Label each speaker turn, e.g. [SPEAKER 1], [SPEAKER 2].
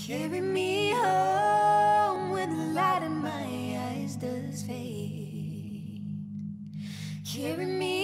[SPEAKER 1] Carry me home when the light in my eyes does fade. Carry me